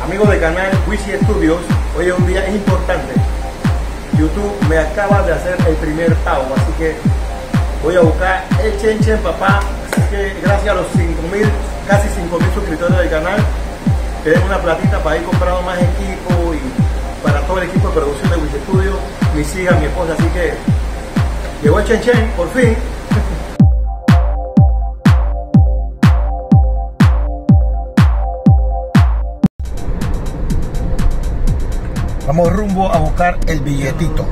Amigos del canal Wichi Studios, hoy es un día importante. YouTube me acaba de hacer el primer pago, así que voy a buscar el Chen papá. Así que gracias a los 5.000, casi 5.000 suscriptores del canal, que den una platita para ir comprando más equipo y para todo el equipo de producción de Wichi Studios, mis hijas, mi esposa. Así que llegó el Chen por fin. Vamos rumbo a buscar el billetito.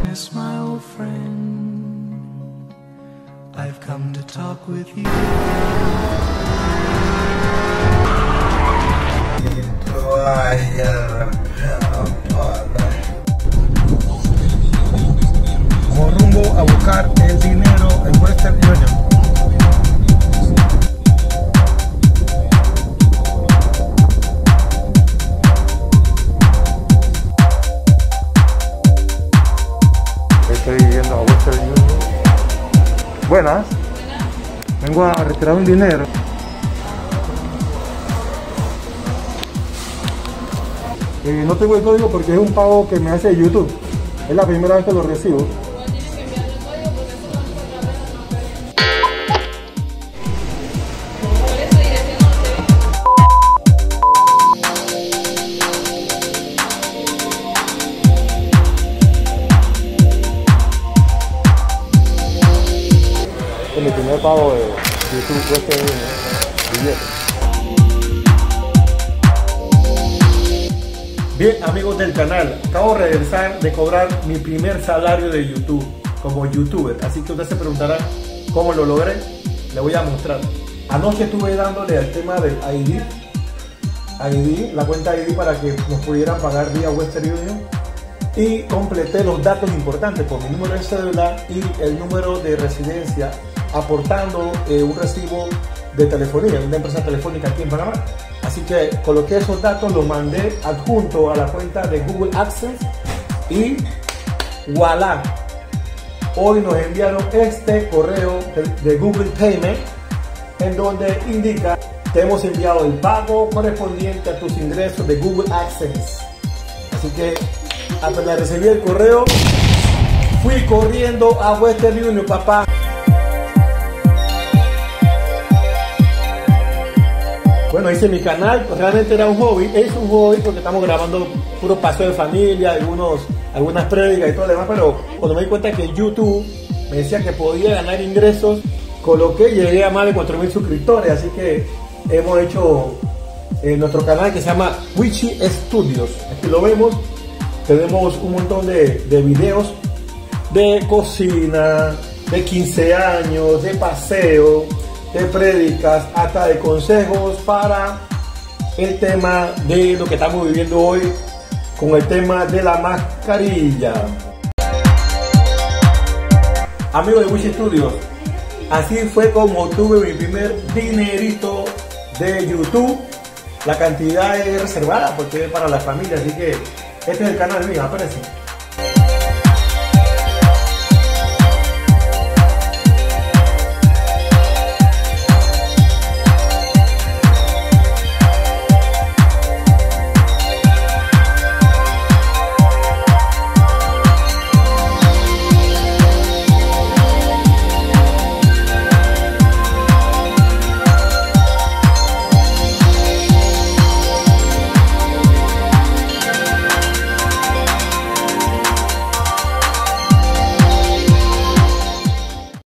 Vamos rumbo a buscar el dinero en Western Union. Estoy yendo a Western Union. Buenas. Vengo a retirar un dinero. No tengo el código porque es un pago que me hace YouTube. Es la primera vez que lo recibo. Mi primer pago de YouTube cuesta billete. Bien, amigos del canal, acabo de regresar de cobrar mi primer salario de YouTube como youtuber, así que ustedes se preguntarán cómo lo logré. Le voy a mostrar. Anoche estuve dándole al tema del ID, la cuenta ID, para que nos pudieran pagar vía Western Union, y completé los datos importantes con mi número de cédula y el número de residencia, aportando un recibo de telefonía, de una empresa telefónica aquí en Panamá. Así que coloqué esos datos, los mandé adjunto a la cuenta de Google AdSense y voilà, hoy nos enviaron este correo de Google Payment, en donde indica: te hemos enviado el pago correspondiente a tus ingresos de Google AdSense. Así que apenas recibí el correo, fui corriendo a Western Union, papá. Bueno, hice mi canal, pues realmente era un hobby, es un hobby porque estamos grabando puro paseo de familia, algunas prédicas y todo lo demás, pero cuando me di cuenta que YouTube me decía que podía ganar ingresos, coloqué y llegué a más de 4.000 suscriptores, así que hemos hecho nuestro canal que se llama Wichi Studios. Aquí lo vemos, tenemos un montón de videos de cocina, de 15 años, de paseo, de prédicas, hasta de consejos para el tema de lo que estamos viviendo hoy con el tema de la mascarilla. Amigos de Wichi Studios, así fue como tuve mi primer dinerito de YouTube. La cantidad es reservada porque es para la familia, así que este es el canal mío, aparece.